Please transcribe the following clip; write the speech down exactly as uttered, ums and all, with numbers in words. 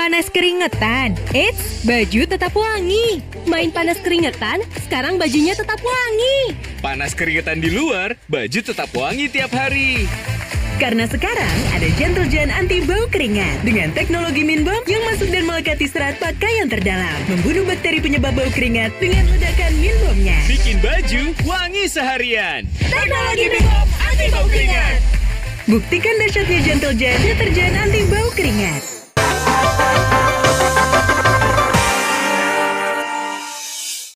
panas keringetan, eits, baju tetap wangi. Main panas keringetan, sekarang bajunya tetap wangi. Panas keringetan di luar, baju tetap wangi tiap hari. Karena sekarang ada Gentle Gen anti bau keringat dengan teknologi Minbom yang masuk dan melekati serat pakaian terdalam, membunuh bakteri penyebab bau keringat dengan ledakan Minbomnya. Bikin baju wangi seharian. Teknologi Minbom anti bau keringat. Buktikan dahsyatnya Gentle Gen deterjen anti bau keringat.